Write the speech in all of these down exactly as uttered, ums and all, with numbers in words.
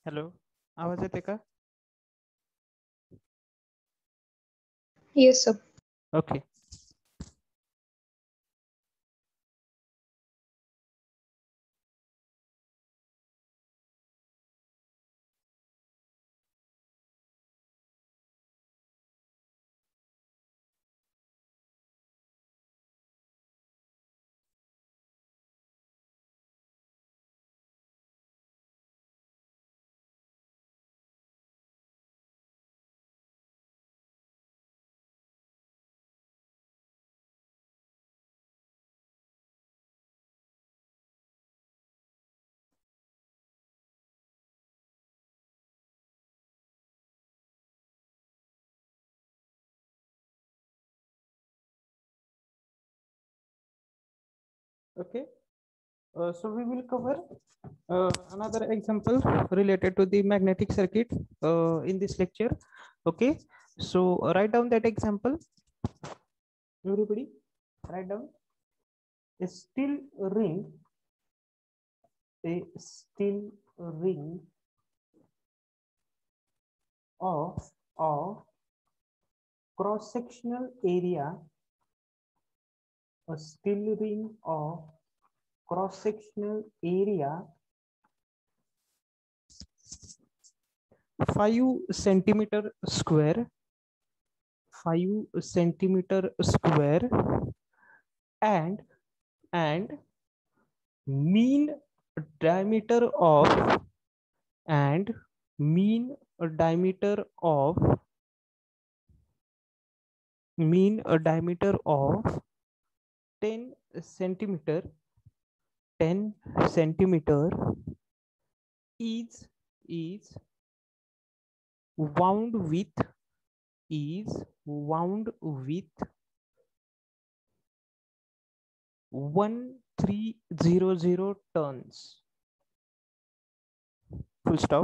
Hello, आवाज येते का? Yes, sir. Okay. Okay. Uh, so we will cover uh, another example related to the magnetic circuit uh, in this lecture. Okay. So uh, write down that example. Everybody, write down a steel ring. A steel ring of of cross-sectional area. A steel ring of cross-sectional area five centimeter square, five centimeter square, and and mean diameter of and mean diameter of mean diameter of ten centimeter ten centimeter is is wound with is wound with one three zero zero tons, full stop,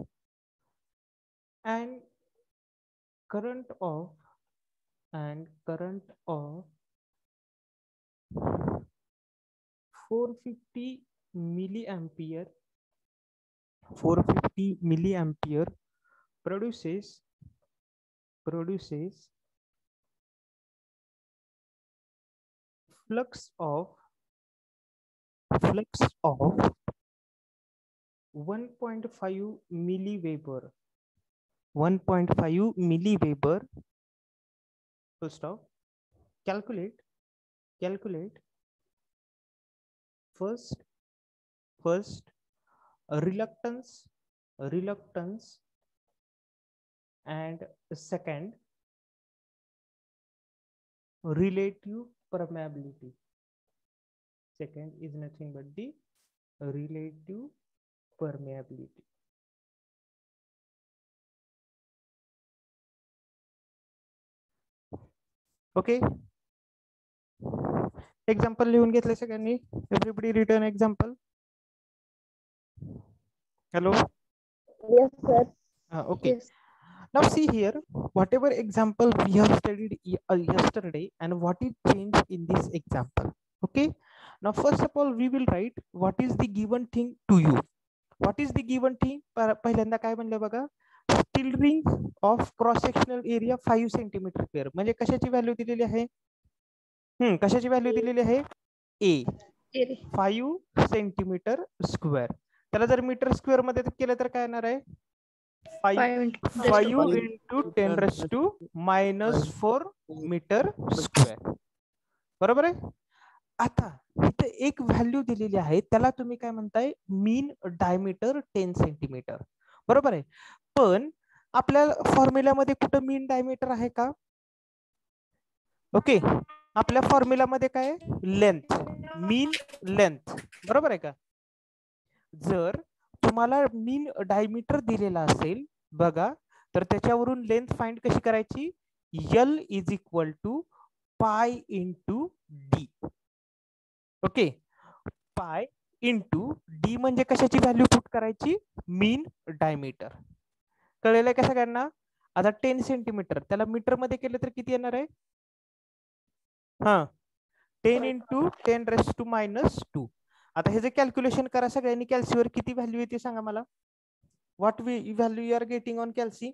and current of and current of four hundred fifty milliampere four hundred fifty milliampere produces produces flux of flux of one point five milliweber one point five milliweber. Full stop. Calculate calculate first first reluctance reluctance and second relative permeability. Second is nothing but the relative permeability. Okay. Example लिहून घेतले सगळ्यांनी. Everybody written example. Hello. Yes, sir. Uh, okay. Yes. Now see here, whatever example we have studied uh, yesterday and what is changed in this example. Okay. Now first of all we will write what is the given thing to you. What is the given thing? पहिल्यांदा काय म्हणलं बघा, steel ring of cross sectional area five centimetre square. म्हणजे कशाची value दिलेली आहे? हम्म कशाची value दिलेली आहे? A five centimetre square. त्याला जर मीटर स्क्वेअर मध्ये केलं तर काय येणार आहे? Five into ten raise to minus four metre square. बरोबर आहे. आता इथे एक व्हॅल्यू दिलेली आहे, त्याला तुम्ही काय म्हणताय? Mean diameter ten centimetre. बरोबर आहे. पण आपल्या फॉर्म्युल्यामध्ये कुठं मीन डायमीटर आहे का? ओके. आपल्या फॉर्म्युल्यामध्ये काय? Length, mean length. बरोबर आहे का? जर तुम्हाला मीन डायमीटर दिलेला असेल बघा, तर त्याच्यावरून लेंथ फाइंड कशी करायची? L is equal to pi into D. Okay. Pi into D म्हणजे कशाची व्हॅल्यू पुट करायची? Mean diameter. कळलेलं आहे का सगळ्यांना? आता टेन सेंटीमीटर त्याला मीटर मध्ये केलं तर किती येणार आहे? हा ten into ten raise to minus two. आता हे जे कॅल्क्युलेशन करा सगळ्यांनी, कॅल्सीवर किती व्हॅल्यू येते सांगा मला. What we value you are getting on calci?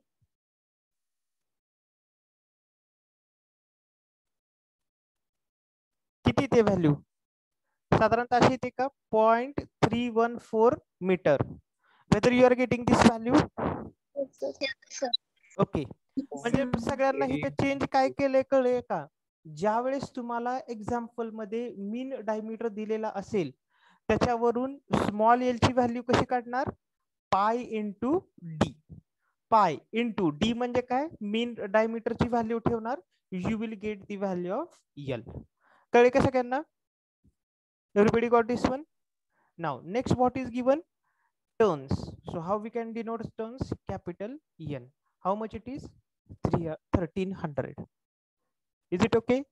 किती ते व्हॅल्यू? साधारणतः अशी येते का point three one four metre. Whether you are getting this value? Okay. म्हणजे सगळ्यांना इथे चेंज काय केलंय कळले का? ज्या वेळेस तुम्हाला एक्झाम्पल मध्ये मीन डायमीटर दिलेला असेल त्याच्यावरून स्मॉल एल ची व्हॅल्यू कशी काढणार? Pi into D. Pi into D म्हणजे काय? मीन डायमीटरची व्हॅल्यू ठेवणार. You will get the value of L. कळले का सगळ्यांना? Everybody got this one? Now next what is given? Turns. So how we can denote turns? Capital N. How much it is? thirteen hundred. Is it okay?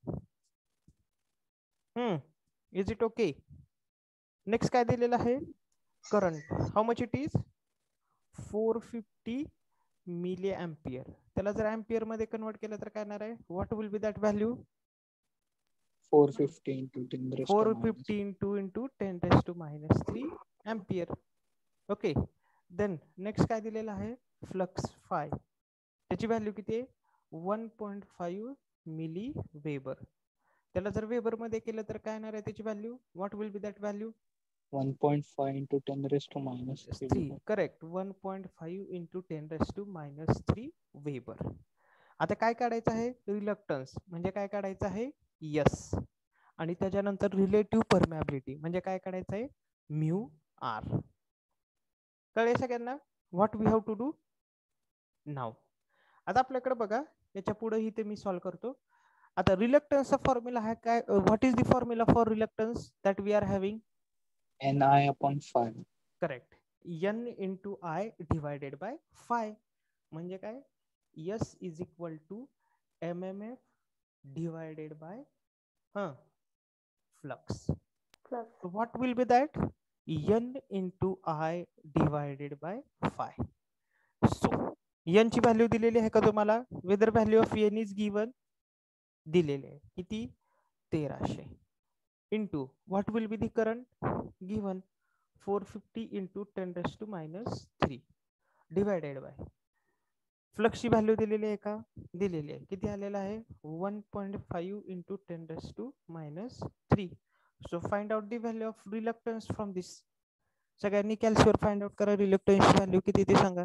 Hmm. Is it okay? Next काय दिलेला आहे? Current. How much it is? four fifty milliampere. त्याला जर ampere मध्ये convert केलं तर काय येणार आहे? What will be that value? four fifty into ten raised to four minus. fifty into into ten raised to minus three ampere. Okay. Then next काय दिलेला आहे? Flux phi. त्याची व्हॅल्यू किती आहे? One point five milliweber. त्याला जर weber मध्ये केलं तर काय येणार आहे त्याची value? What will be that value? one point five into ten raised to minus three. three. Correct. One point five into ten raised to minus three weber. आता काय काढायचं आहे? रिलक्टन्स. म्हणजे काय काढायचं आहे? यस. आणि त्याच्यानंतर रिलेटिव्ह परमॅबिलिटी म्हणजे काय काढायचं आहे? Mu R. कळले सगळ्यांना? What we have to do now. आता आपल्याकडे बघा याच्या पुढे इथे मी सॉल्व्ह करतो. आता रिलक्टन्सचा फॉर्म्युला आहे काय? What is the formula for reluctance that we are having? Ni upon five. Correct. N into I divided by phi. म्हणजे काय? S is equal to M M F divided by हा flux. So what will be that? N into I divided by five. So n ची value दिलेली आहे का तुम्हाला? Whether value of n is given दिलेले आहे किती? तेराशे. Into what will be the current given? Four fifty into ten raise to minus three divided by फ्लक्सची व्हॅल्यू दिलेली आहे का? दिलेली आहे. किती आलेला आहे? One point five into ten raise to minus three. So find out the value of reluctance from this. सगळ्यांनी कॅल्सीवर फाइंड आउट करा. रिलक्टन्स व्हॅल्यू किती ते सांगा.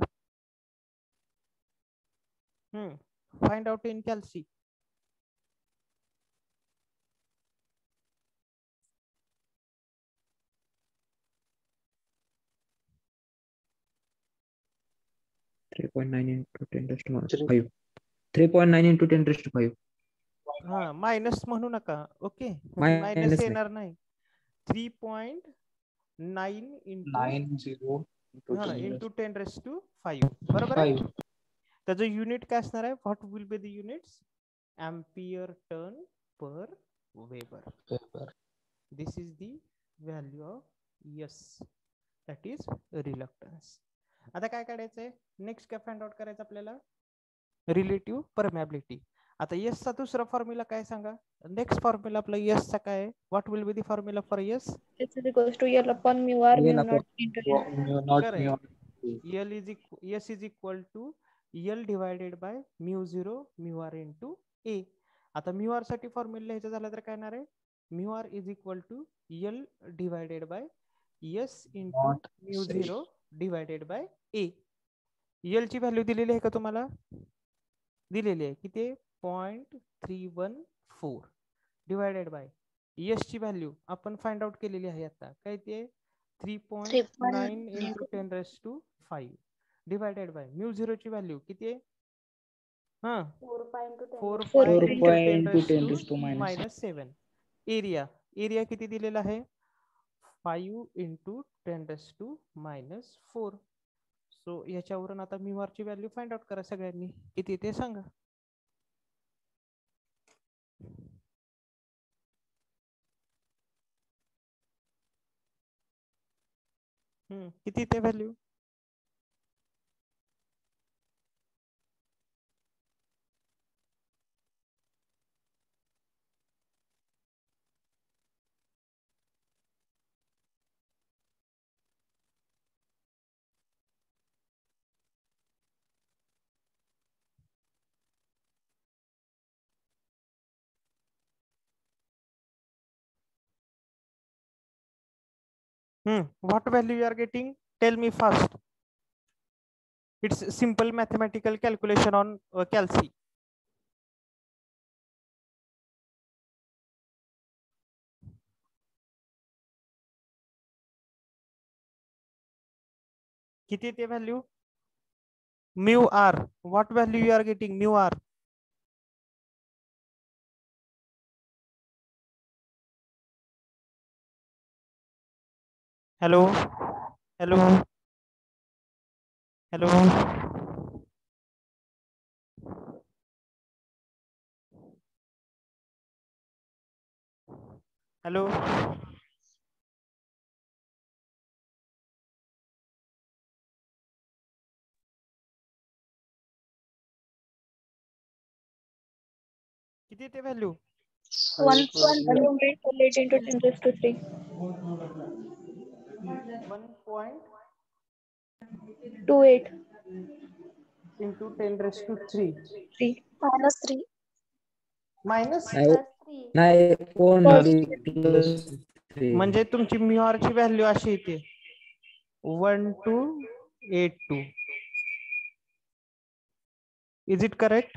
Hmm find out in calci. three point nine into ten raised to minus five. three point nine into ten raised to five. हा minus म्हणू नका. Okay Minus minus नाही. येणार नाही. Three point nine into Nine zero into हा ten into raised ten raise to five. बरोबर to आहे. five. त्याचं युनिट काय असणार आहे? What will be the units? Ampere turn per weber. Paper. This is the value of S, that is reluctance. आता काय काढायचंय? नेक्स्ट काय फाइंड आउट करायचं आपल्याला? Relative permeability. आता S चा दुसरा फॉर्म्युला काय सांगा? नेक्स्ट फॉर्म्युला आपला S चा काय आहे? What will be the formula for S? It's equals to L upon mu r L mu upon naught into Mu- ten. mu naught mu Correct. naught. L is equal, S is equal to L divided by mu zero mu r into A. आता mu r साठी formula लिहायचं झालं तर काय येणार आहे? mu r is equal to L divided by S into Not mu say. zero divided by A. L ची value दिलेली आहे का तुम्हाला? दिलेली आहे. किती? Point three one four divided by S ची व्हॅल्यू आपण फाइंड आउट केलेली आहे आता. काय ते? Three point nine into ten raise to five divided by mu zero ची व्हॅल्यू किती आहे? हा four Four pi point into ten into raise ten to raised to minus minus seven. Area area किती दिलेला आहे? Five into ten raise to minus four. So याच्यावरून आता mu R ची व्हॅल्यू फाइंड आउट करा सगळ्यांनी. किती ते सांगा. हम्म किती ते value? Hmm. What value you are getting? Tell me first. It's simple mathematical calculation on uh, calci. किती ते value? Mu r. What value you are getting? Mu r. Hello. Hello. Hello. Hello. किती ते value? one point two eight into ten raised to three. one point two eight. into ten raised to three. three. minus three. Minus. नाही only plus three. म्हणजे तुमची mu r ची value अशी येते one two eight two. Is it correct?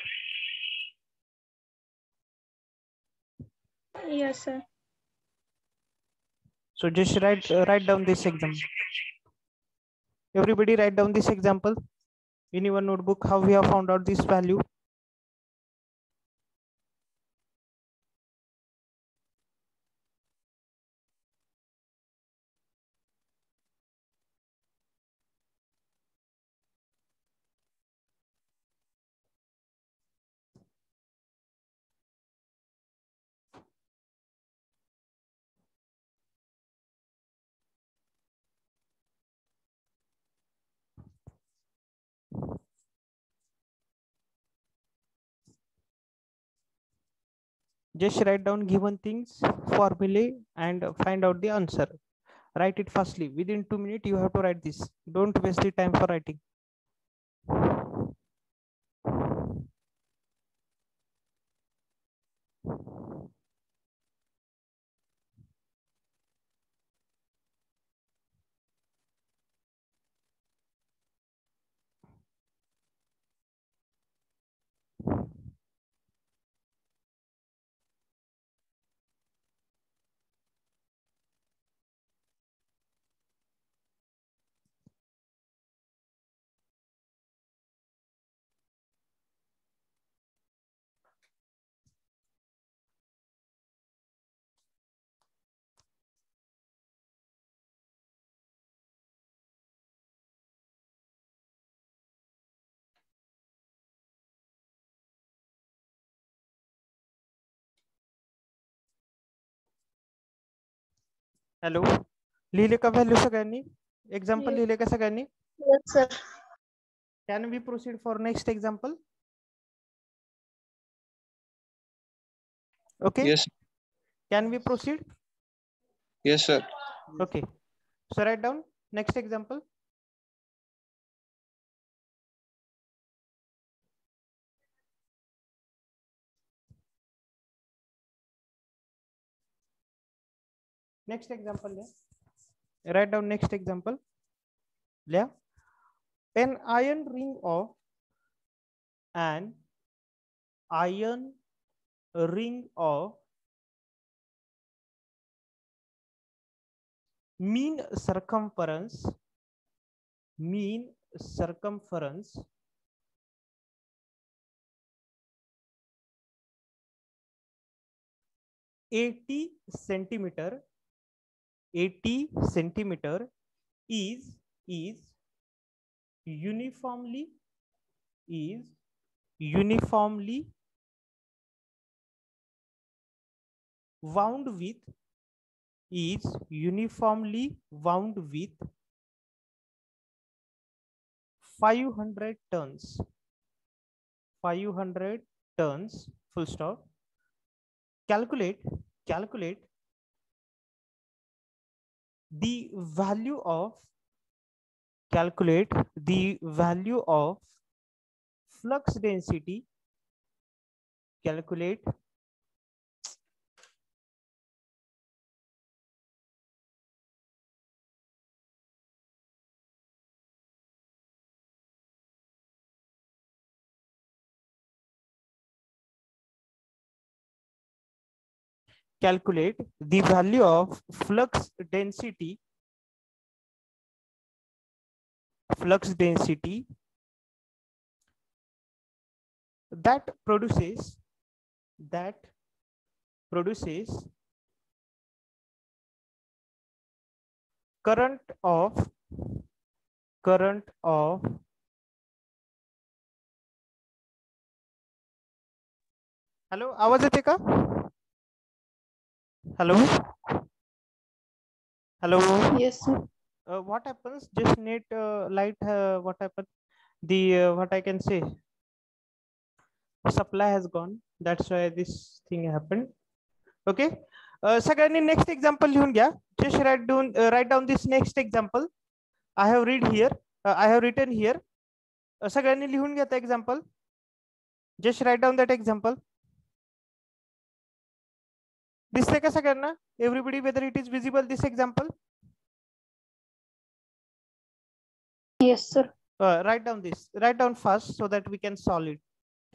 Yes, sir. So just write uh, write down this example. Everybody write down this example in your notebook. How we have found out this value. Just write down given things, formulae, and find out the answer. Write it fastly. Within two minutes, you have to write this. Don't waste the time for writing. Hello, लिहिले का value सगळ्यांनी? Example Yes. लिहिले का सगळ्यांनी? Yes, sir. Can we proceed for next example? Okay. Yes. Can we proceed? Yes, sir. Okay. So write down next example. Next example. Yeah. Write down next example. Yeah. An iron ring of an iron ring of mean circumference mean circumference eighty centimeter eighty centimeter is is uniformly is uniformly wound with is uniformly wound with five hundred tons five hundred tons full stop. Calculate calculate the value of calculate the value of flux density calculate calculate the value of flux density flux density that produces that produces current of current of hello, आवाज येते का? Hello hello. Yes, sir. Uh, what happens? Just net uh, light. Uh, what happened? The uh, what I can say. Supply has gone. That's why this thing happened. Okay. Uh, सगळ्यांनी next example लिहून घ्या. Just write down uh, write down this next example. I have read here. Uh, I have written here. Uh, सगळ्यांनी लिहून घ्या example. Just write down that example. दिसते का सगळ्यांना? Everybody, whether it is visible this example? Yes, sir. Uh, write down this. Write down first so that we can solve it.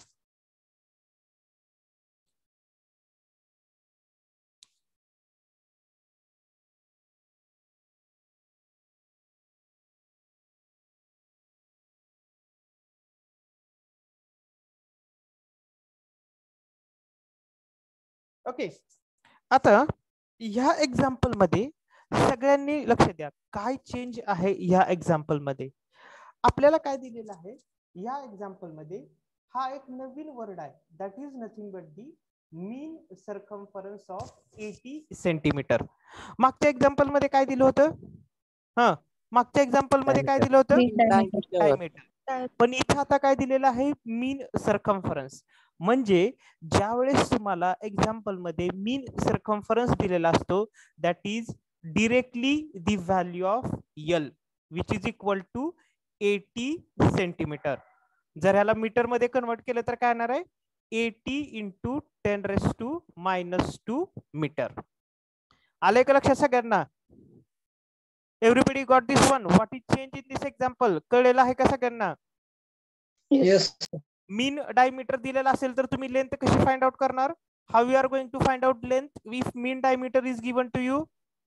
Okay. आता ह्या example मध्ये सगळ्यांनी लक्ष द्या, काय चेंज आहे ह्या एक्झाम्पल मध्ये. आपल्याला काय दिलेलं आहे या एक्झाम्पल मध्ये, हा एक नवीन वर्ड आहे, that is nothing but the mean circumference of eighty centimetre. मागच्या एक्झाम्पल मध्ये काय दिलं होतं? हा, मागच्या एक्झाम्पल मध्ये काय दिलं होतं? डायमीटर. पण इथे आता काय दिलेलं आहे? Mean circumference. म्हणजे ज्या वेळेस तुम्हाला एक्झाम्पल मध्ये मीन सर्कम्फरन्स दिलेला असतो, that is directly the value of L which is equal to eighty centimetre. जर ह्याला मीटर मध्ये कन्वर्ट केलं तर काय येणार आहे? Eighty into ten raise to minus two metre. आलंय का लक्षात सगळ्यांना? Everybody got this one? What is change in this example? कळलेलं आहे का सगळ्यांना? Yes. मीन डायमीटर दिलेला असेल तर तुम्ही लेंथ कशी फाइंड आउट करणार? How you are going to find out length if mean diameter is given to you?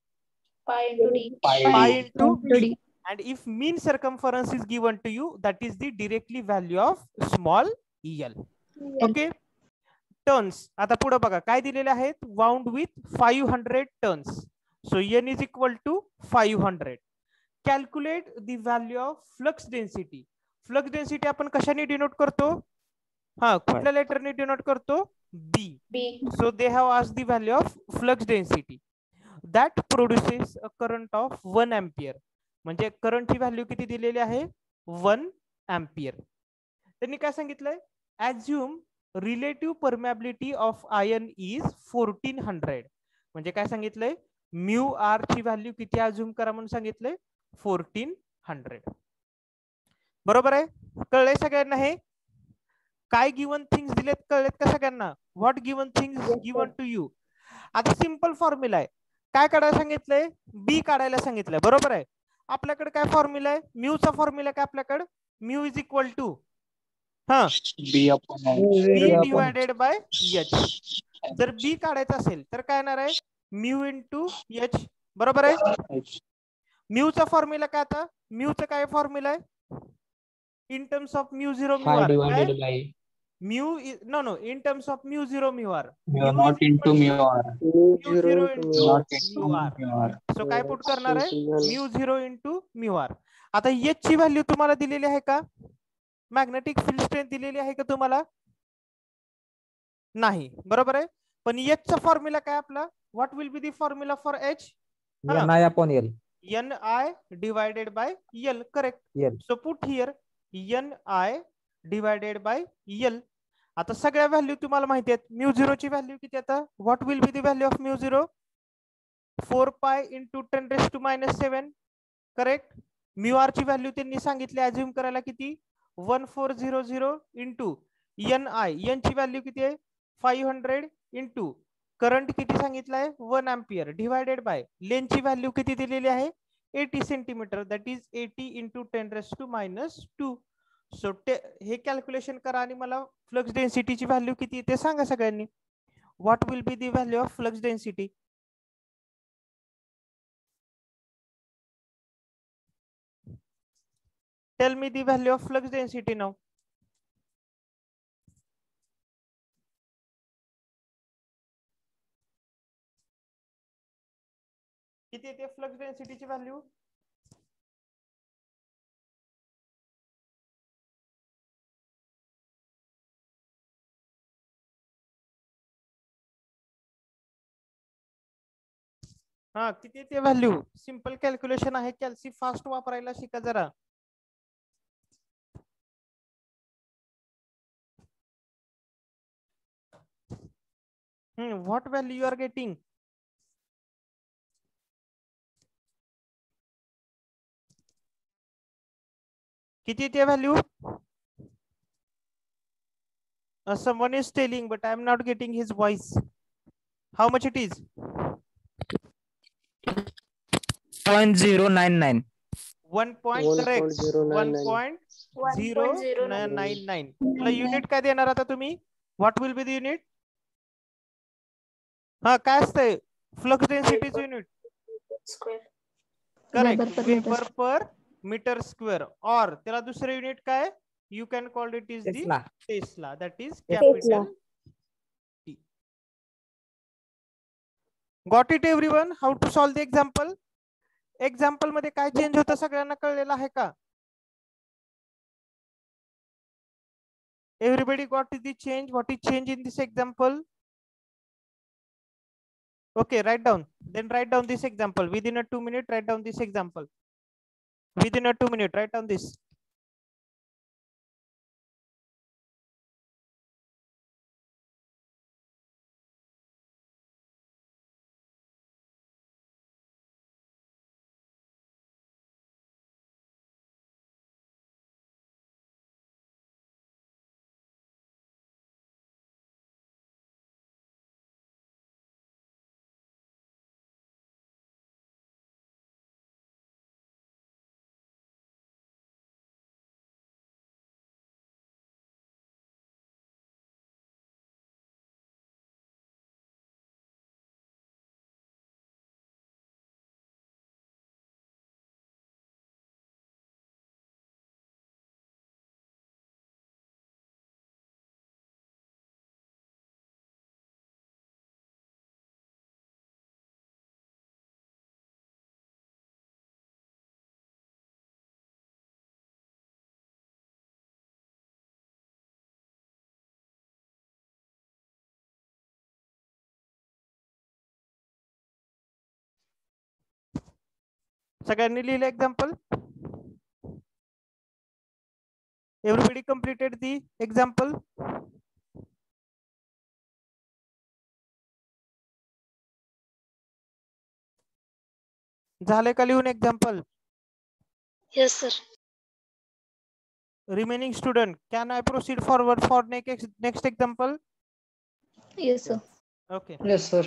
Pi into D. Pi into D. And if mean circumference is given to you, that is the directly value of small l. Okay. Tons. आता पुढे बघा काय दिलेले आहेत? Wound with five hundred tons. So n is equal to five hundred. Calculate the value of flux density. Flux density आपण कशाने denote करतो? हा, कुठल्या लेटरने डिनोट करतो? B. B. So they have asked the value of flux density that produces a current of one ampere. म्हणजे करंटची value किती दिलेली आहे? One ampere. त्यांनी काय सांगितलंय? Assume relative permeability of iron is fourteen hundred. म्हणजे काय सांगितलंय? म्यू आर ची व्हॅल्यू किती ऍज्युम करा म्हणून सांगितलंय? Fourteen hundred. बरोबर आहे? कळलंय सगळ्यांना हे? काय गिवन थिंग्स दिलेत कळलेत का सगळ्यांना? What given things given to you? आता सिंपल फॉर्म्युला आहे. काय काढायला सांगितलंय? बी काढायला सांगितलंय. बरोबर आहे? आपल्याकडे काय फॉर्म्युला आहे? म्यूचा फॉर्म्युला काय आपल्याकडे? म्यू इज इक्वल टू हा B upon B divided by H. जर बी काढायचं असेल तर काय येणार आहे? Mu into H. बरोबर आहे? म्यूचा फॉर्म्युला काय? आता म्यूचा काय फॉर्म्युला आहे? In terms of mu zero mu R. Divided by mu no no in terms of mu zero mu R. Not into mu R. Mu zero into not mu into R. Mu R. So काय put करणार आहे? Mu zero into mu R. आता H ची value तुम्हाला दिलेली आहे का? Magnetic field strength दिलेली आहे का तुम्हाला? नाही. बरोबर आहे? पण एच चा फॉर्म्युला काय आपला? What will be the formula for H? N I upon L. N I divided by L. Correct. L. So put here N I divided by L. आता सगळ्या व्हॅल्यू तुम्हाला माहिती आहेत. म्यू झिरो ची value किती आता? What will be the value of mu zero? Four pi into ten raise to minus seven. Correct. Mu R ची value त्यांनी सांगितली अज्युम करायला किती? One four zero zero into N I. N ची value किती आहे? फाईव्ह हंड्रेड इंटू करंट किती सांगितलंय? One ampere divided by length ची व्हॅल्यू किती दिलेली आहे? Eighty centimetre. That is eighty into ten raise to minus two. So hey calculation करा आणि मला फ्लक्स डेन्सिटीची व्हॅल्यू किती ते सांगा सगळ्यांनी. what will be the value of flux density? Tell me the value of flux density now. किती येते flux डेन्सिटीची value? हा किती येते व्हॅल्यू? सिंपल कॅल्क्युलेशन आहे, कॅल्सी फास्ट वापरायला शिका जरा. Hmm what value you are getting? किती येते value? Uh, someone is telling, but I am not getting his voice. How much it is? zero point zero nine nine. One point correct. One point zero nine nine. तुला unit काय देणार आता तुम्ही? What will be the unit? हा काय असतंय? Flux डेन्सिटीच unit. Correct. Weber per metre square. और त्याला दुसरे युनिट काय? You can call it is the Tesla. That is capital T. Got it everyone? How to solve the example? Example मध्ये काय चेंज होतं सगळ्यांना कळलेलं आहे का? Everybody got the change? What is change in this example? Okay, write down. Then write down this example. Within a two minute, write down this example. Within a two minute, write down this. सगळ्यांनी लिहिलं example? Everybody completed the example? झाले का लिहून example? Yes, sir. Remaining student, can I proceed forward for next next example? Yes, sir. Okay. Yes, sir.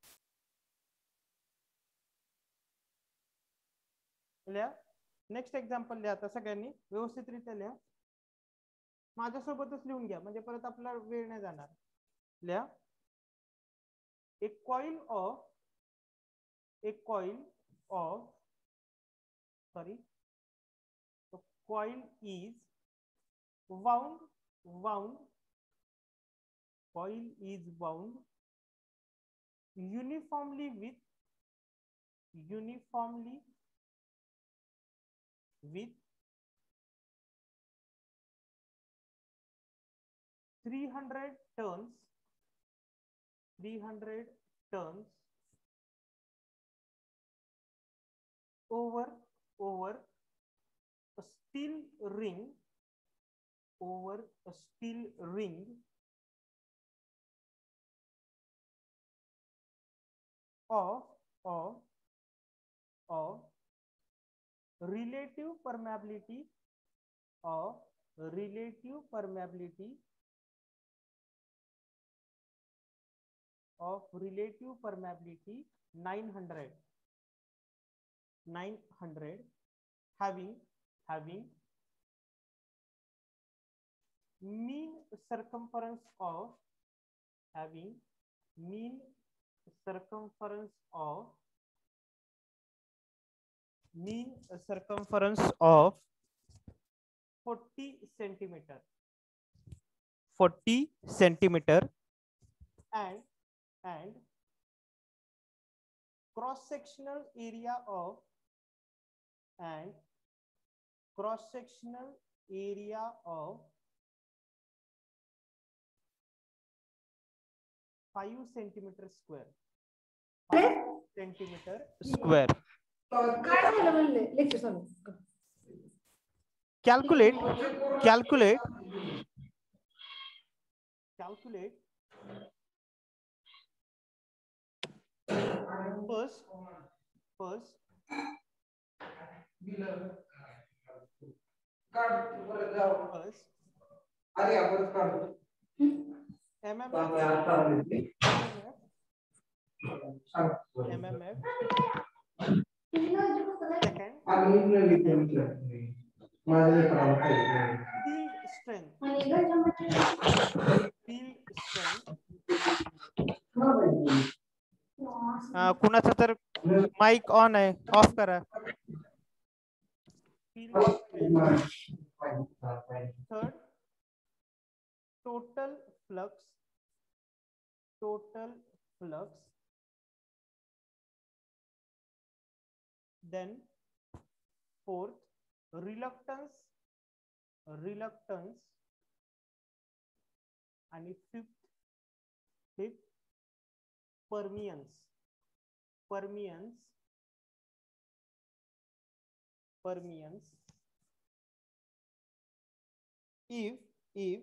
लिहा. Next example लिहा आता सगळ्यांनी व्यवस्थितरित्या लिहा. माझ्यासोबतच लिहून घ्या म्हणजे परत आपला वेळ नाही जाणार. लिहा. A coil of a coil of sorry the coil is wound wound coil is wound uniformly with uniformly with three hundred turns three hundred turns over over a steel ring over a steel ring of of of relative permeability of relative permeability of relative permeability nine hundred nine hundred having having mean circumference of having mean circumference of mean circumference of forty centimeter forty centimeter and and cross sectional area of and cross sectional area of five centimeter square five centimeter square. Calculate calculate calculate first first first M M F M M F second field strength field strength अं, कुणाचा तर mic on आहे off करा. Field strength. Third, total flux total flux then fourth, reluctance reluctance आणि fifth fifth permeance permeance permeance if if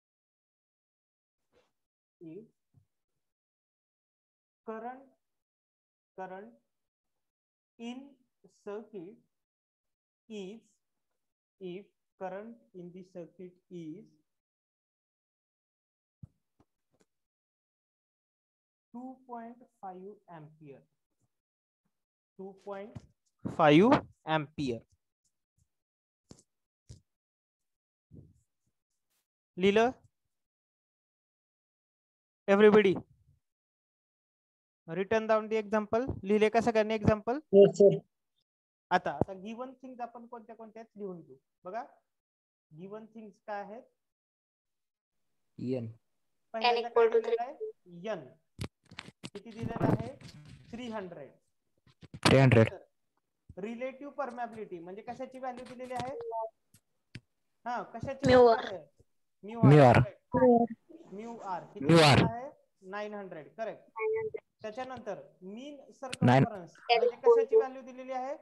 if current current in circuit is if current in the circuit is two point five ampere two point five ampere. लिहिलं everybody written down the example. लिहिले का सगळ्यांनी example? आता आता given things आपण कोणत्या कोणत्या लिहून घेऊ बघा. गिवन थिंग्स काय आहेत? n पहिल्यांदा काय दिलेलं आहे? n किती दिलेलं आहे? तीन सौ तीन सौ रिलेटिव्ह परमॅबिलिटी म्हणजे कशाची व्हॅल्यू दिलेली आहे? हा कशाची म्यू value आर. आहे? Mu mu R R mu R किती म्यू आर. आहे? नऊ सौ करेक्ट. त्याच्यानंतर मीन सर्कम्फरन्स म्हणजे कशाची व्हॅल्यू दिलेली आहे?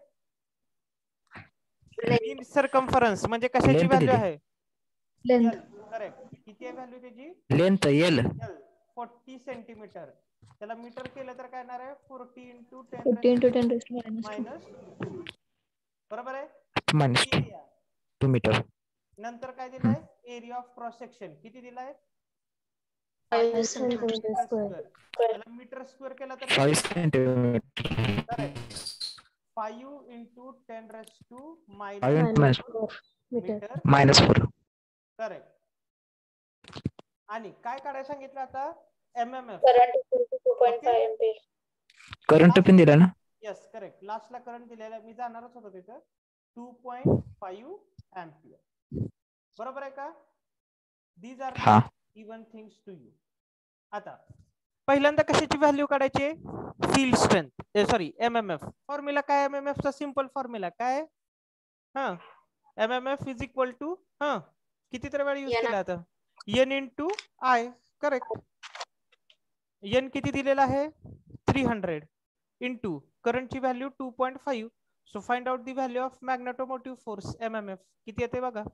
मीन सर्कम्फरन्स म्हणजे कशाची Length व्हॅल्यू दिली. आहे? Length correct. किती आहे व्हॅल्यू त्याची? लेंथ एल L चाळीस सेंटीमीटर. त्याला मीटर केलं तर काय येणार आहे? चाळीस into fifty into ten ten raised minus minus बरोबर आहे. Minus two area two metre. नंतर काय दिलंय? एरिया ऑफ क्रॉस सेक्शन किती दिलाय? Five metre centimetre square. Square. त्याला मीटर स्क्वेअर केला तर five centimetre. Correct. Five into ten raise to five minus into minus metre metre minus four. Correct. आणि काय काढायला सांगितलं आता? M M F current equal to two point five ampere. Current पण दिला ना? Yes correct. लास्टला करंट दिलेला मी जाणारच होतो तिथं. टू पॉईंट फाईव्ह एम्पियर बरोबर आहे का? दीज आर हा गिवन थिंग्स टू यू. आता पहिल्यांदा कशाची व्हॅल्यू काढायची? Field strength sorry M M F. Formula काय? एम एम एफ चा सिंपल फॉर्म्युला काय? हा M M F is equal to हा किती तर वेळा यूज केला आता? N into I. Correct. N किती दिलेला आहे? तीन सौ इंटू करंटची value two point five. So find out the value of magnetomotive force M M F. किती येते बघा?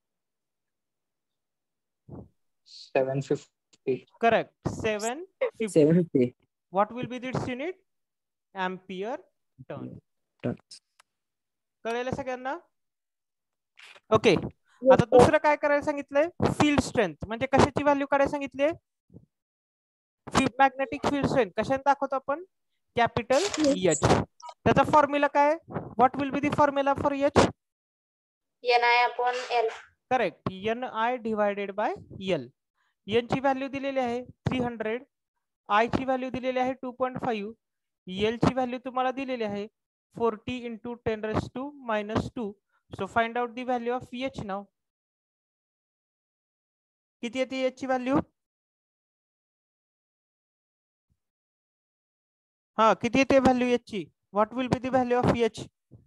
seven fifty. Correct. Seven fifty. Seven fifty. What will be its unit? Ampere turn. कळलं सगळ्यांना? ओके. आता दुसरं काय करायला सांगितलंय? फील्ड स्ट्रेंथ म्हणजे कशाची व्हॅल्यू काढायला सांगितली? मॅग्नेटिक फील्ड स्ट्रेंथ कशाने दाखवतो आपण? Capital H. त्याचा फॉर्म्युला काय? What will be the formula for H? N I upon L. Correct. N I divided by L. N ची व्हॅल्यू दिलेली आहे तीन सौ आय ची व्हॅल्यू दिलेली आहे टू पॉईंट फाईव्ह, एल ची व्हॅल्यू तुम्हाला दिलेली आहे forty into ten raise to minus two. So find out the value of H now. किती येते एच ची व्हॅल्यू? हा किती येते व्हॅल्यू एच ची? What will be the value of H?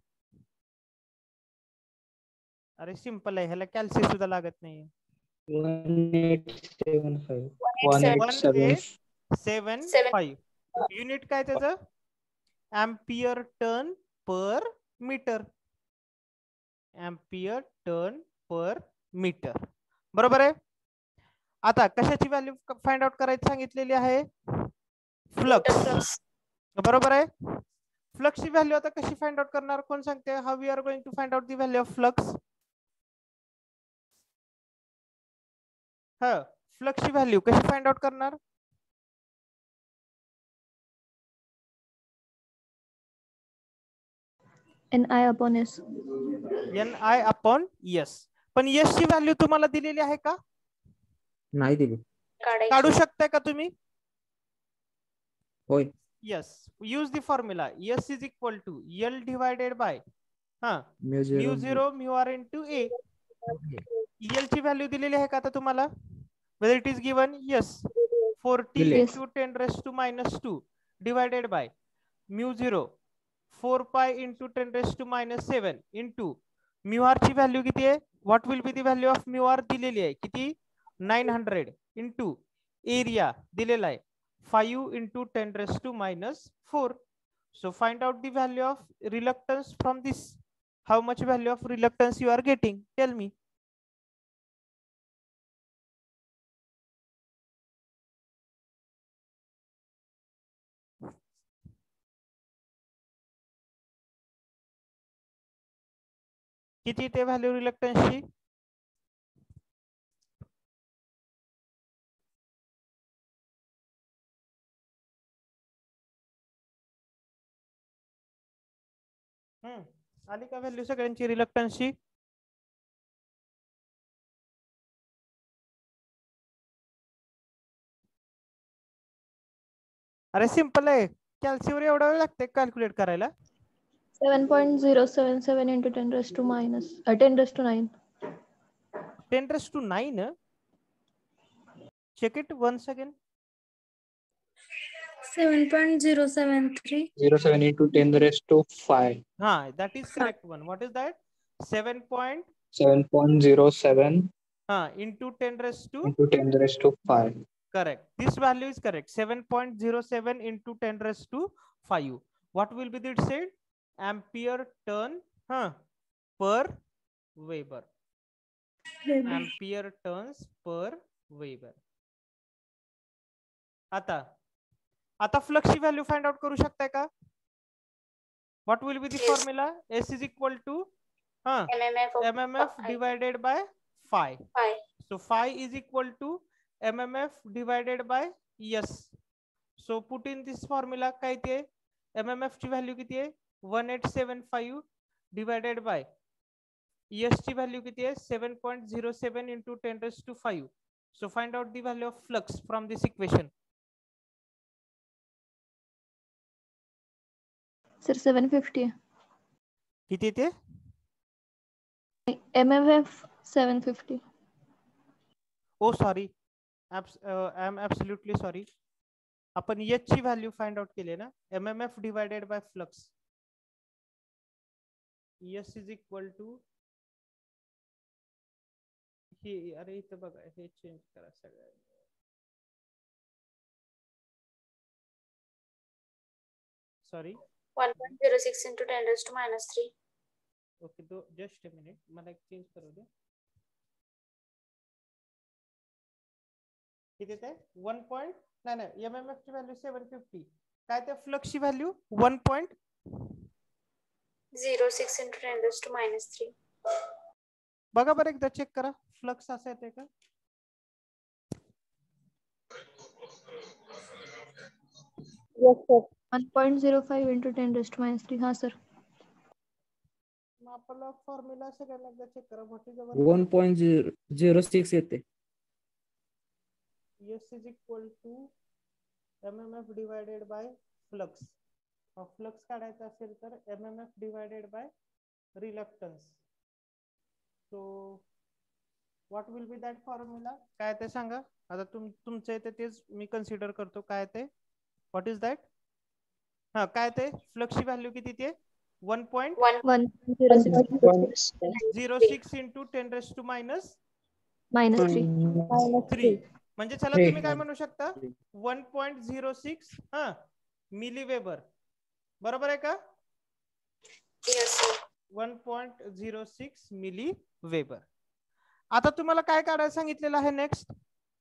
अरे सिंपल आहे, ह्याला कॅल्सी सुद्धा लागत नाही. One eight seven five. One eight one eight seven seven seven five. Unit काय त्याचं? Ampere turn per metre. Ampere turn per metre. बरोबर आहे. आता कशाची व्हॅल्यू फाइंड आउट करायची सांगितलेली आहे? फ्लक्स. बरोबर आहे. फ्लक्स ची व्हॅल्यू आता कशी फाइंड आउट करणार? कोण सांगते? How we are going to find out the value of flux? हा फ्लक्स ची व्हॅल्यू कशी फाइंड आउट करणार? N I upon S. N I upon S. पण एस ची व्हॅल्यू तुम्हाला दिलेली आहे का? नाही दिली. काढू शकताय का तुम्ही? होय. Yes. Use the formula. S is equal to L divided by हा mu zero mu zero mu R into A. L ची व्हॅल्यू दिलेली आहे का आता तुम्हाला? Whether it is given? Yes. Forty दिले. Into ten raise to minus two divided by mu zero four pi into ten raise to minus seven into mu R ची value किती आहे? What will be the value of mu R दिलेली आहे किती? Nine hundred into area दिलेला आहे five into ten raise to minus four. So find out the value of reluctance from this. How much value of reluctance you are getting? Tell me. किती ते value रिलक्टन्सची? हम्म आली का value सगळ्यांची रिलक्टन्सची? अरे simple आहे. कॅल्सीवर एवढा वेळ लागते कॅल्क्युलेट करायला? Seven point zero seven seven into ten raise to minus ten raise to nine. Ten raise to nine. Check it once again. seven point zero seven three. zero seven into ten raised to five. Ha, that is correct one. What is that? seven point seven point zero seven ha into ten raised to into ten raised to five. correct. This value is correct. seven point zero seven into ten raised to five. What will be it said? Ampere turn huh, per Weber. Weber. Ampere turns per Weber. आता आता flux ची value find out करू शकताय का? What will be the formula? S is equal to हा MMF divided by phi. So phi is equal to MMF divided by S. So put in this formula. काय ते MMF ची value किती आहे? One eight seven five divided by S ची value किती आहे? Seven point zero seven into ten raise to five. So find out the value of flux from this equation. Sir seven fifty. किती येते? M M F seven fifty. Oh sorry, I am absolutely sorry. आपण H ची value find out केली ना. M M F divided by flux. S is equal to हे. अरे इथं बघा, हे चेंज करा सगळ्यांनी. Sorry, one point zero six into ten raised to minus three. Okay दो जस्ट अ मिनिट, मला एक चेंज करू दे. किती आहे? वन पॉईंट नाही नाही एम एम एफ ची व्हॅल्यू सेवन फिफ्टी. काय ते फ्लक्स ची value one point zero six into ten raised to minus three. बघा बरं एकदा चेक करा. फ्लक्स असं येते का? Yes, sir. one point zero five into ten raised to minus three. हाँ सर. मग आपला फॉर्म्युला सगळ्यांना एकदा चेक करा. What is one point zero six येते. S is equal to M M F divided by flux. Flux काढायचा असेल तर M M F divided by reluctance. So what will be that formula? काय ते सांगा. आता तुम तुमच्या इथे तेच मी कन्सिडर करतो. काय ते व्हॉट इज दॅट? हा काय ते फ्लक्सची व्हॅल्यू किती ते one point one zero six zero six into ten raise to minus minus three. Three. म्हणजे चला Three. तुम्ही काय म्हणू शकता वन पॉईंट झिरो सिक्स हा मिली वेबर. बरोबर आहे का? Yes, sir. One point zero six milli weber. आता तुम्हाला काय काढायला सांगितलेलं आहे नेक्स्ट?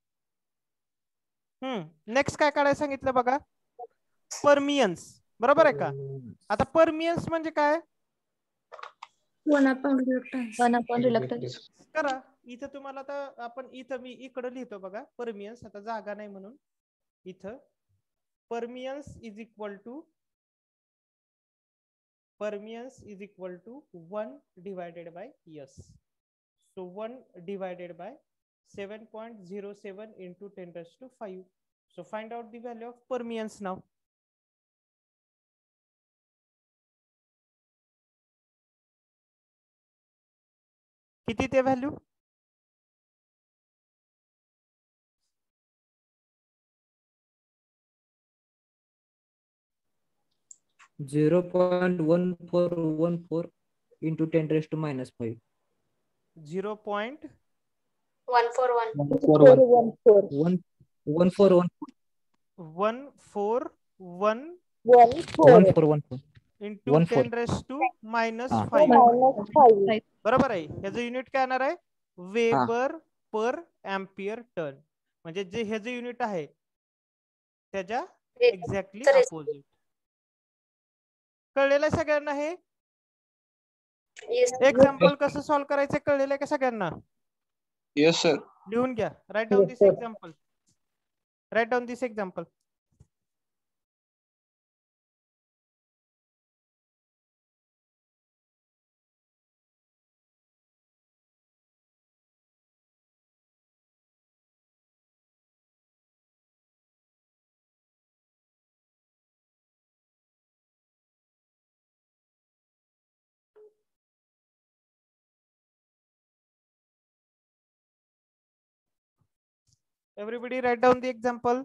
हम्म नेक्स्ट काय काढायला सांगितलं बघा? परमियन्स. बरोबर आहे का? आता परमियन्स म्हणजे काय? One upon reluctance. One upon reluctance. करा. इथं तुम्हाला आता आपण इथं मी इकडे लिहितो बघा परमियन्स. आता जागा नाही म्हणून इथं permeance is equal to permeance is equal to one divided by yes. So one divided by seven point zero seven into ten raised to five. So find out the value of permeance now. किती ते value? Zero point one four one four into ten raised to minus five. Zero point One for one. One for one. One one four one one four one One four one four. Into One four. Ten raise to minus हा. Five. बरोबर आहे. ह्याचं unit काय येणार आहे? Weber पर ampere turn. म्हणजे जे हे जे unit आहे त्याच्या एक्झॅक्टली तर अपोजिट. कळलेलं आहे सगळ्यांना हे? Yes. एक्झाम्पल कसं सॉल्व्ह करायचं कळलेलं आहे का सगळ्यांना? Yes, sir. लिहून घ्या. Write down this example. Write down this example. Everybody write down the example.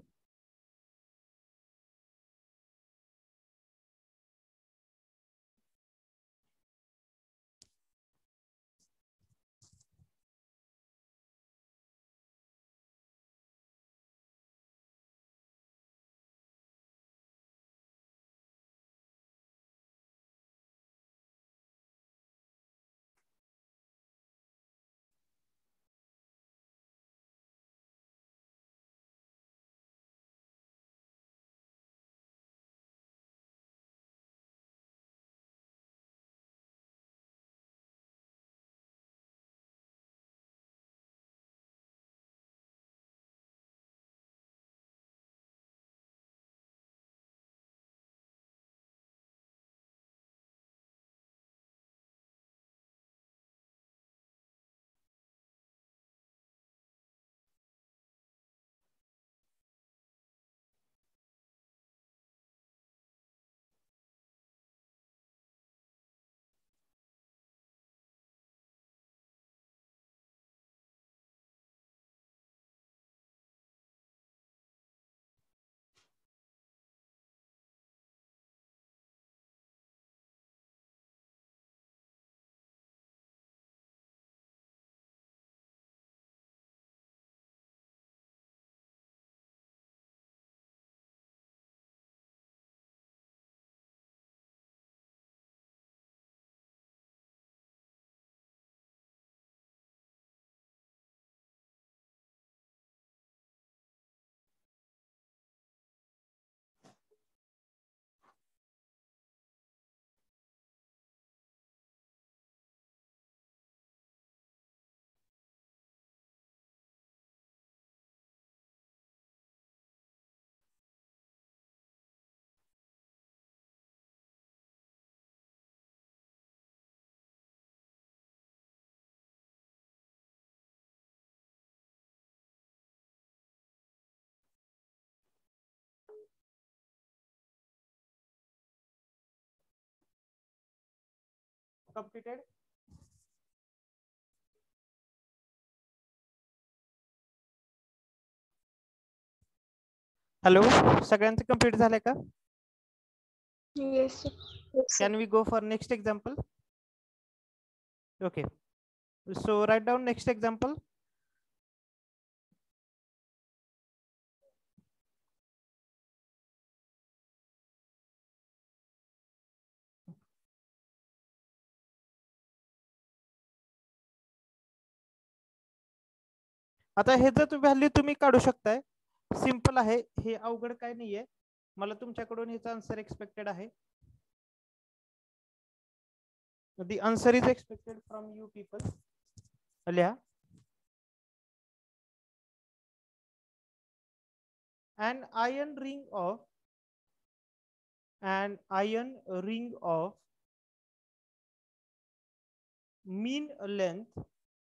completed? Hello, सगळ्यांचं कंप्लीट झालंय का? Yes, sir. Yes, sir. Can we go for next example? Okay. So write down next example. आता हे जर value तुम्ही काढू शकताय, simple आहे हे, अवघड काय नाहीये. मला तुमच्याकडून ह्याचा आन्सर एक्सपेक्टेड आहे. The answer is expected from you people. लिहा. An iron ring of an iron ring of mean length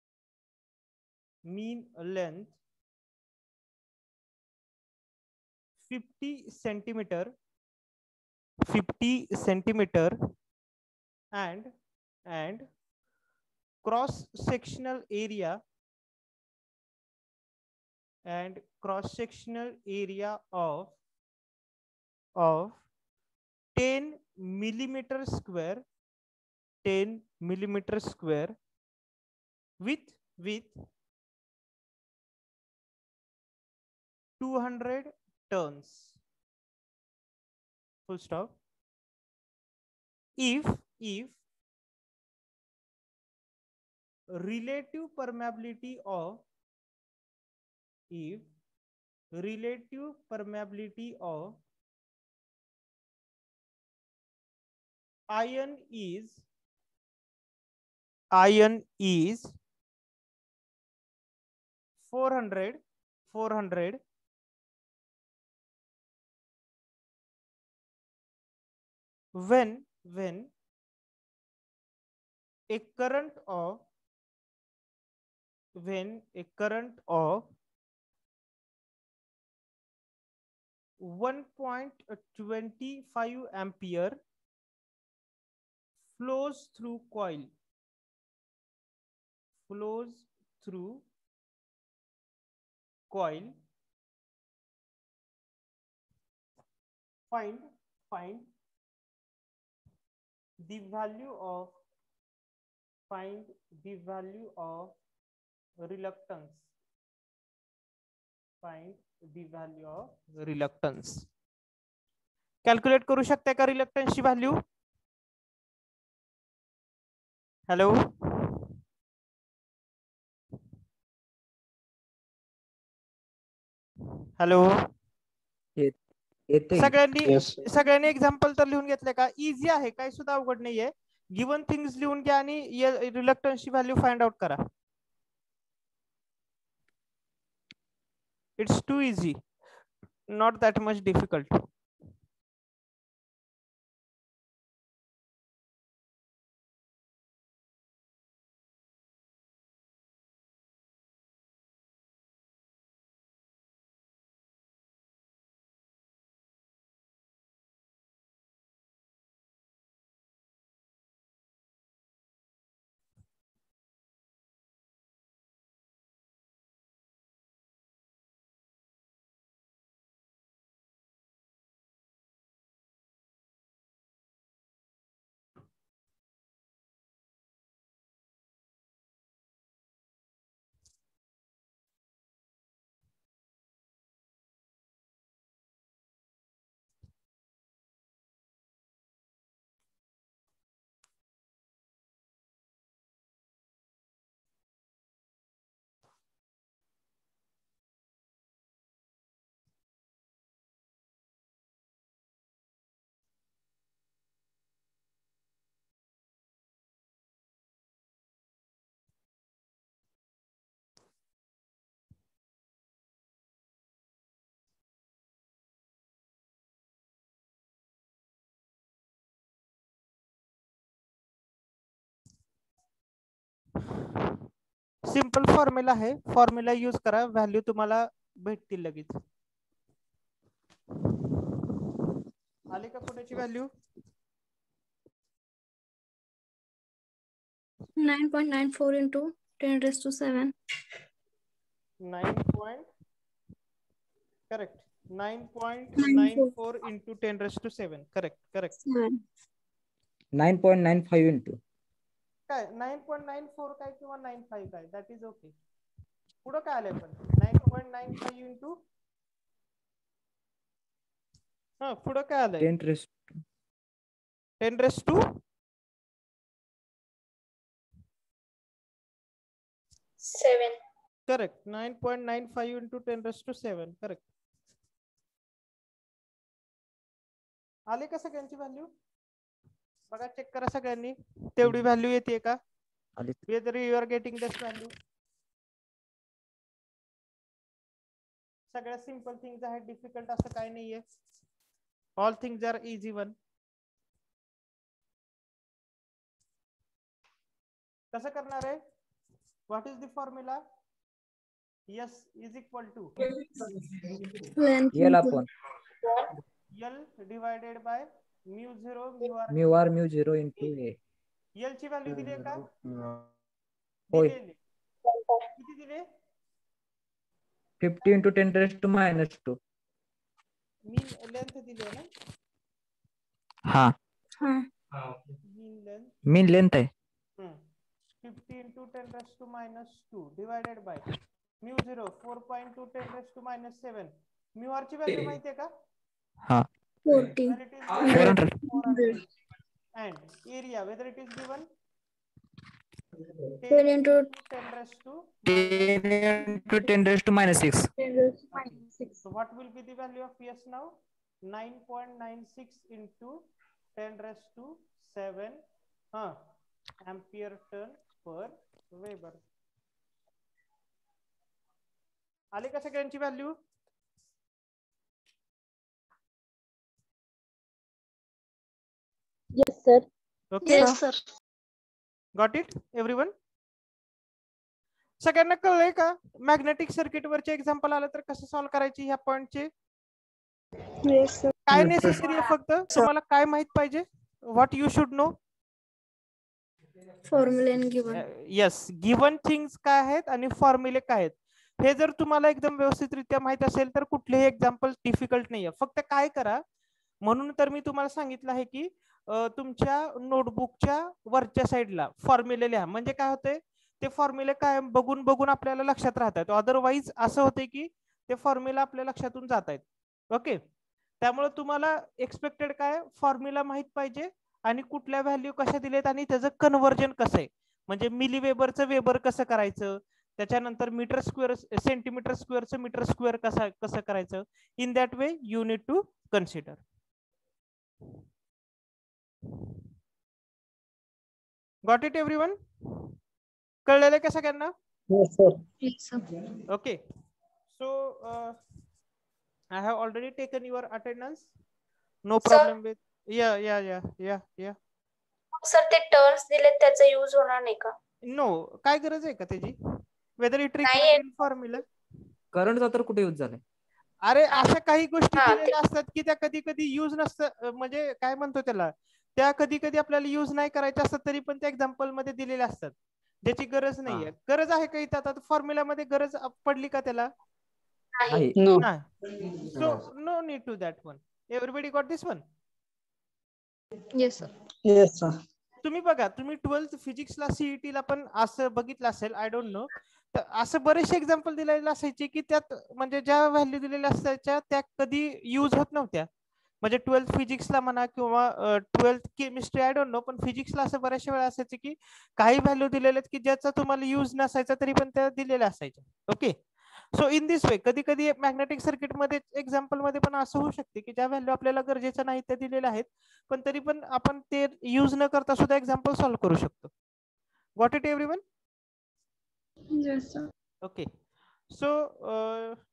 mean length fifty centimeter fifty centimeter and and cross sectional area and cross sectional area of of ten millimeter square ten millimeter square with with two hundred turns, full stop. If if relative permeability of if relative permeability of iron is iron is four hundred four hundred when when a current of when a current of one point two five ampere flows through coil flows through coil find find the value of find the value of reluctance find the value of reluctance. Calculate करू शकता का reluctance ची value? Hello, hello, सगळ्यांनी सगळ्यांनी example तर लिहून घेतले का? इझी आहे, काही सुद्धा अवघड नाहीये. गिवन थिंग्स लिहून घ्या आणि रिलक्टन्स ची व्हॅल्यू फाइंड आउट करा. It's too easy, not that much difficult. Simple formula आहे, फॉर्म्युला यूज करा, व्हॅल्यू तुम्हाला भेटतील लगेच. आले का कोणाची value? nine point nine four into ten raised to seven. nine point, correct. nine point nine four into ten raised to seven. Correct, correct. seven. nine point nine five into काय nine point nine four काय किंवा nine five काय, that is okay. पुढं काय आलंय पण nine point nine five into हा पुढं काय आलंय ten raised ten raised to seven. correct. nine point nine five into ten raised to seven. correct. आले का सगळ्यांची व्हॅल्यू? बघा चेक करा सगळ्यांनी, तेवढी व्हॅल्यू येते का? आली. whether you are getting this value. सगळ्या सिंपल थिंग्स आहेत, डिफिकल्ट असं काही नाहीये. All things are easy one. कसं करणार आहे? What is the formula? S is equal to L upon L divided by mu zero mu R. mu r mu zero into a. L ची value दिली आहे का? होय. दिलेली. किती दिले? fifty into ten raised to minus two. Mean length दिली आहे ना? हा मीन लेंथ मीन लेंथ आहे. fifty into ten raised to minus two divided by mu zero four point two ten raised to minus seven. mu r ची value माहिती आहे का? हा forty. Whether it is four hundred. four hundred. And area whether it is given ten into ten raised to ten into ten raised to minus six. ten raised to minus six. so what will be the value of S now? nine point nine six into ten raised to seven huh ampere turn per Weber. आले का सगळ्यांची value? Yes, sir. Okay. Yes, sir. Got it everyone? सगळ्यांना कळलंय का? Magnetic circuit वरचे example आलं तर कसं solve करायची ह्या पॉइंटचे? Yes, sir. काय नेसेसरी आहे फक्त तुम्हाला काय माहित पाहिजे? What you should know? Formula and given. Yes, given things काय आहेत आणि फॉर्म्युले काय आहेत हे जर तुम्हाला एकदम व्यवस्थितरित्या माहित असेल तर कुठलेही एक्झाम्पल डिफिकल्ट नाहीये. फक्त काय करा, म्हणून तर मी तुम्हाला सांगितलं आहे की तुमच्या नोटबुकच्या वरच्या साईडला फॉर्म्युले लिहा. म्हणजे काय होतंय, ते फॉर्म्युले काय बघून बघून आपल्याला लक्षात राहतात. अदरवाईज असं होते की ते फॉर्म्युला आपल्या लक्षातून जात आहेत. ओके, त्यामुळे तुम्हाला एक्सपेक्टेड काय फॉर्म्युला माहित पाहिजे आणि कुठल्या व्हॅल्यू कशा दिलेत आणि त्याचं कन्व्हर्जन कसं आहे. म्हणजे मिली वेबरचं वेबर कसं करायचं, त्याच्यानंतर मीटर स्क्वेअर सेंटीमीटर स्क्वेअरचं मीटर स्क्वेअर कसं कसं करायचं. In that way you need to consider. Got it everyone? कळलेलं का सगळ्यांना? Yes, sir. Yes, sir. Okay, so uh, I have already taken your attendance. No Sir? problem with yeah yeah yeah yeah yeah. Sir ते terms दिलेत त्याचा use होणार नाही का? No, काय गरज आहे का त्याची? Whether it नाही required in formula? करंटचा तर कुठे यूज झालाय? अरे अशा काही गोष्टी हा, ते- दिलेल्या असतात की त्या कधी कधी युज नसतं. म्हणजे काय म्हणतो त्याला, त्या कधी कधी आपल्याला युज नाही करायच्या असतात तरी पण त्या एक्झाम्पल मध्ये दिलेल्या असतात, ज्याची गरज नाहीये. गरज आहे का इथं? आता फॉर्म्युला मध्ये गरज पडली का त्याला? नाही. नाही. नाही. So no need to that one. Everybody got this one? Yes, sir. Yes, sir. तुम्ही बघा, तुम्ही ट्वेल्थ फिजिक्सला सीईटी ला पण असं बघितलं असेल, आय डोंट नो. तर असं बरेचसे एक्झाम्पल दिलेले असायचे की त्यात म्हणजे ज्या व्हॅल्यू दिलेल्या असायच्या त्या कधी युज होत नव्हत्या. म्हणजे ट्वेल्थ फिजिक्सला म्हणा किंवा twelfth chemistry, I don't know, पण फिजिक्सला असं बऱ्याचशा वेळा असायचे की काही व्हॅल्यू दिलेल्या की ज्याचा तुम्हाला युज नसायचा तरी पण त्या दिलेल्या असायच्या. Okay, so in this way कधी कधी मॅग्नेटिक सर्किट मध्ये एक्झाम्पल मध्ये पण असं होऊ शकते की ज्या व्हॅल्यू आपल्याला गरजेच्या नाही त्या दिलेल्या आहेत, पण तरी पण आपण ते युज न करता सुद्धा एक्झाम्पल सॉल्व्ह करू शकतो. Got it everyone? Yes, sir. Okay, so uh,